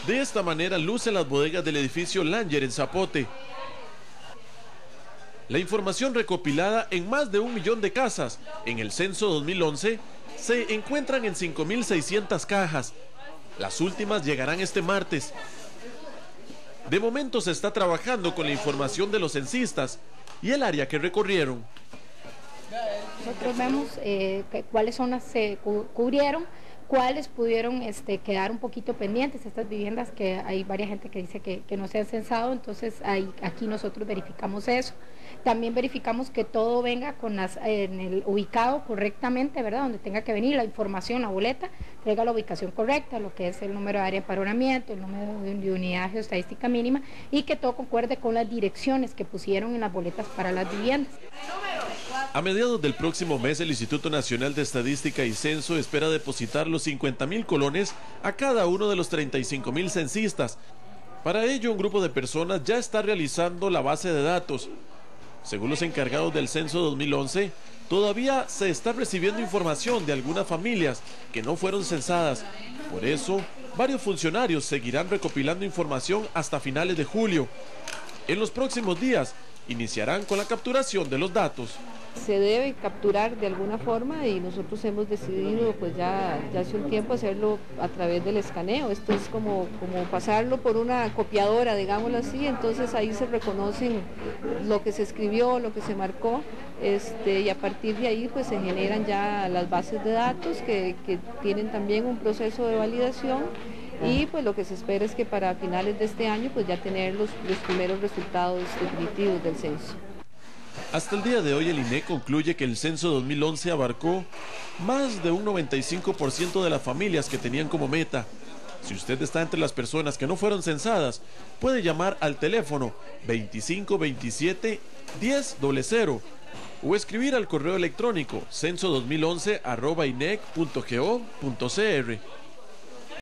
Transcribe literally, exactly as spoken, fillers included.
De esta manera lucen las bodegas del edificio Langer en Zapote. La información recopilada en más de un millón de casas en el censo dos mil once se encuentran en cinco mil seiscientas cajas. Las últimas llegarán este martes. De momento se está trabajando con la información de los censistas y el área que recorrieron. Nosotros vemos eh, que, cuáles son las se cu cubrieron, cuáles pudieron este, quedar un poquito pendientes, estas viviendas que hay varias gente que dice que, que no se han censado, entonces ahí, aquí nosotros verificamos eso. También verificamos que todo venga con las, en el ubicado correctamente, ¿verdad? Donde tenga que venir la información, la boleta, traiga la ubicación correcta, lo que es el número de área de empadronamiento, el número de unidad geoestadística mínima y que todo concuerde con las direcciones que pusieron en las boletas para las viviendas. A mediados del próximo mes, el Instituto Nacional de Estadística y Censo espera depositar los cincuenta mil colones a cada uno de los treinta y cinco mil censistas. Para ello, un grupo de personas ya está realizando la base de datos. Según los encargados del censo dos mil once, todavía se está recibiendo información de algunas familias que no fueron censadas. Por eso, varios funcionarios seguirán recopilando información hasta finales de julio. En los próximos días, iniciarán con la capturación de los datos. Se debe capturar de alguna forma y nosotros hemos decidido pues ya, ya hace un tiempo hacerlo a través del escaneo. Esto es como, como pasarlo por una copiadora, digámoslo así, entonces ahí se reconocen lo que se escribió, lo que se marcó, este, y a partir de ahí pues se generan ya las bases de datos que, que tienen también un proceso de validación y pues lo que se espera es que para finales de este año pues ya tener los, los primeros resultados definitivos del censo. Hasta el día de hoy el I N E concluye que el censo dos mil once abarcó más de un noventa y cinco por ciento de las familias que tenían como meta. Si usted está entre las personas que no fueron censadas, puede llamar al teléfono veinticinco veintisiete diez cero cero o escribir al correo electrónico censo dos mil once arroba inec punto go punto cr.